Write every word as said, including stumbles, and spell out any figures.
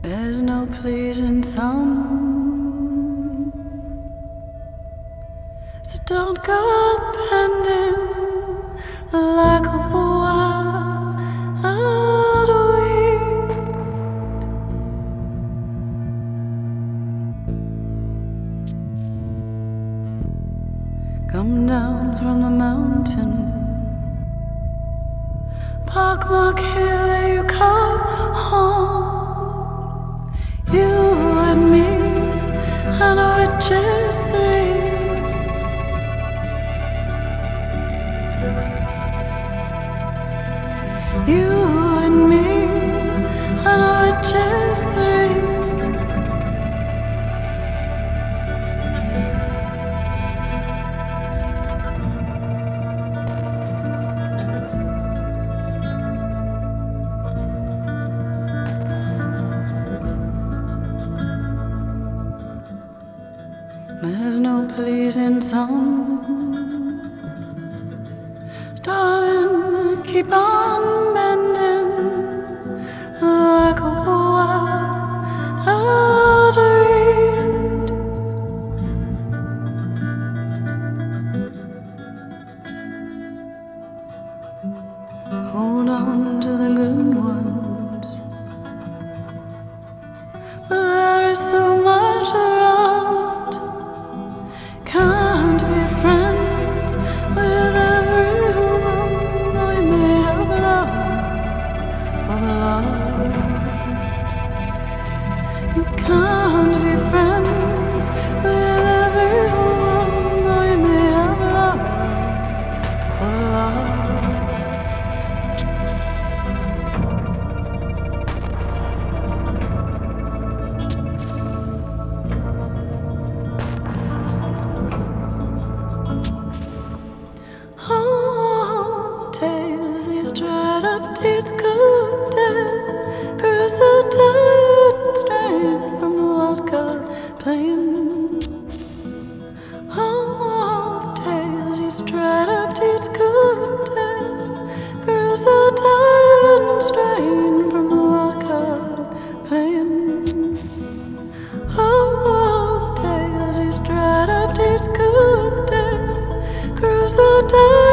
There's no pleasing sun, so don't go bending like a wild weed. Come down from the mountain, park mark hill, you come home. You and me and our riches three. You and me and our riches three. There's no pleasing song, darling, keep on bending like a wild reed. Hold on to the good ones, for there is so much around. Can't be friends with everyone, though you may have love for the Lord. You can't be friends with everyone, though you may have love for the Lord. These good dead grew so tired and strained from the wild card playing. All the days you straight up these good dead grew so tired and strained from the wild card playing. All the days you straight up these good dead grew so tired.